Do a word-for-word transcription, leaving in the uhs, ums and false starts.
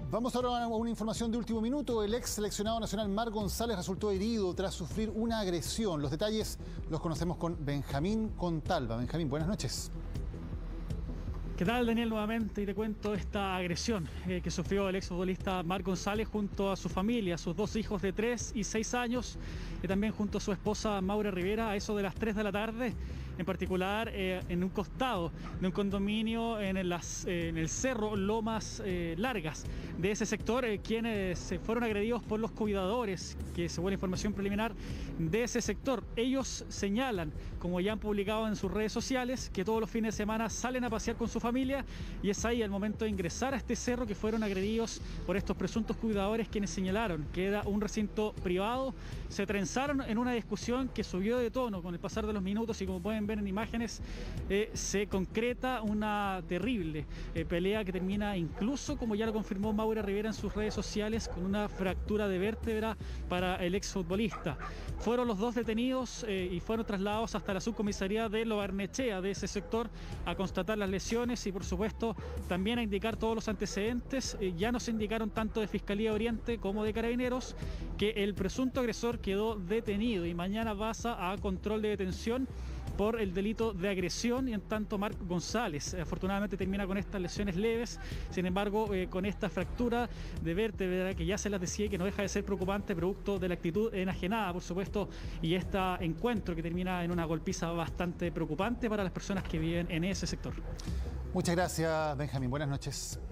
Vamos ahora a una información de último minuto. El ex seleccionado nacional Marc González resultó herido tras sufrir una agresión. Los detalles los conocemos con Benjamín Contalva. Benjamín, buenas noches. ¿Qué tal, Daniel? Nuevamente, y te cuento esta agresión eh, que sufrió el exfutbolista Marc González junto a su familia, sus dos hijos de tres y seis años, y también junto a su esposa Maura Rivera, a eso de las tres de la tarde, en particular eh, en un costado de un condominio en el, las, eh, en el cerro Lomas eh, Largas de ese sector, eh, quienes se fueron agredidos por los cuidadores, que según la información preliminar de ese sector, ellos señalan, como ya han publicado en sus redes sociales, que todos los fines de semana salen a pasear con su familia. Familia, y es ahí al momento de ingresar a este cerro que fueron agredidos por estos presuntos cuidadores, quienes señalaron que era un recinto privado. Se trenzaron en una discusión que subió de tono con el pasar de los minutos y, como pueden ver en imágenes, eh, se concreta una terrible eh, pelea que termina incluso, como ya lo confirmó Maura Rivera en sus redes sociales, con una fractura de vértebra para el exfutbolista. Fueron los dos detenidos eh, y fueron trasladados hasta la subcomisaría de Lo Barnechea de ese sector a constatar las lesiones y, por supuesto, también a indicar todos los antecedentes. Eh, ya nos indicaron tanto de Fiscalía Oriente como de Carabineros que el presunto agresor quedó detenido y mañana pasa a control de detención por el delito de agresión, y en tanto Marc González eh, afortunadamente termina con estas lesiones leves. Sin embargo, eh, con esta fractura de vértebra que ya se las decía y que no deja de ser preocupante, producto de la actitud enajenada, por supuesto, y este encuentro que termina en una golpiza bastante preocupante para las personas que viven en ese sector. Muchas gracias, Benjamín. Buenas noches.